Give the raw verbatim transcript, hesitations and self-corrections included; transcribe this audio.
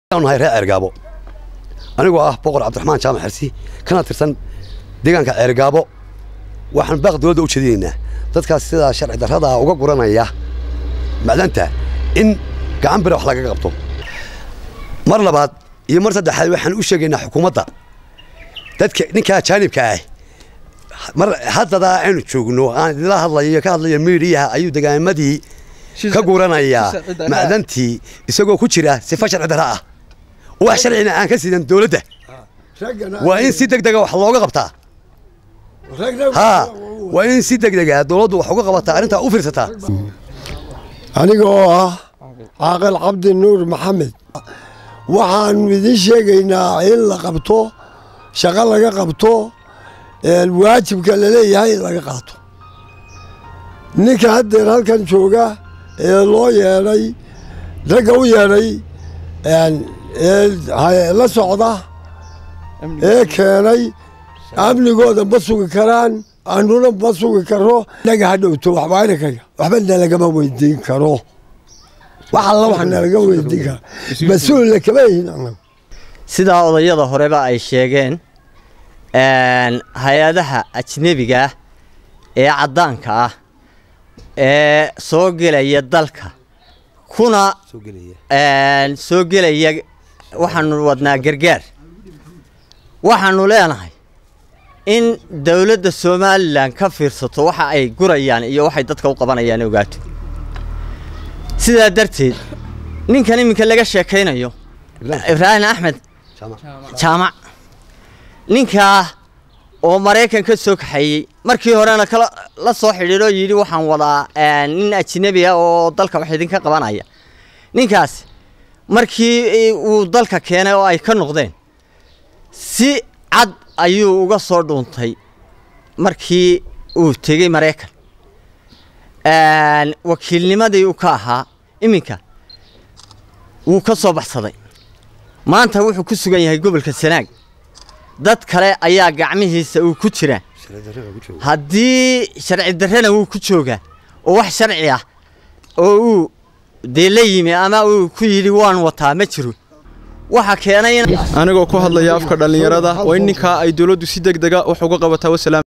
أنا هاي رجابو أنا جوا بقول عبد الرحمن شام حرسي كانت ترسن ديجان كرجابو وحن باخد ولده وشدينا تذكر السيدة شرع در هذا وقرنا إياه بعد أنت إن قام بروح لقى قبطه مرة بعد يمر صدق حلو حن وشجينا حكومتها تذكر نكا شانب كاي مرة هذا ذا عين تشوفنو أنا لا هذا يكاد يميريها أيو دجان مدي كقرنا إياه معدنتي يسوق كشرة سفشر عذراء وحشرنا أنا كسيدنا دولته وإن سيدك دجا وحلوقة قبطها ها وإن سيدك دجا دولته وحقوق قبطها أنت أوفرتها أنا جوا عاقل عبد النور محمد وحن بدي شيء إن إلا قبطه شغال لقى قبطه الواجب قال لي هاي لقى قبطه نك هدر هالكن شوقة الله يري رجعوا يري يعني هاي لا صعدة إيه كري أمني قاعد بسوق كران أنونا بسوق كرو لقى هذا وتوه بعينك وحبنا لقى ما ويدين كرو وحلا وحنا لقى ويدين مسؤول لك باين سيدا odayada horeba ay sheegeen een hay'adaha ajnabiga ah ee cadaanka ah ee soo gelaya dalka kuna soo gelaya een soo gelaya waxaanu wadnaa gargaar waxaanu leenahay in dawladda Soomaaliland ka fiirsato waxa ay gurayaan iyo waxay dadka u qabanayaan ogaato sida darteed ninkan iminka laga sheekaynayo Ibrahim Ahmed jaamac ninka oo Mareykanka soo kaxayay markii horena kala la soo xiriiro yiri waxaan wadaa nin ajnabi ah oo dalka wax idin ka qabanaya ninkaas markii uu dalka keenay oo ay ka noqdeen si cad ayuu uga soo dhuuntay markii uu tagay Mareykan aan wakiilnimadii uu ka ahaa iminka uu ka soo baxsaday maanta wuxuu ku sugan yahay gobolka Sanaag dad kale ayaa gacmihiisa uu ku jira haddii sharci darrena uu ku jooga oo wax sharci ah oo uu deelayimi ama uu ku yiri waan wataa ma jiro waxa keenay anigoo ku hadlaya afka dhalinyarada waa in ninka ay dawladdu si degdeg ah wax uga qabataa wasalaam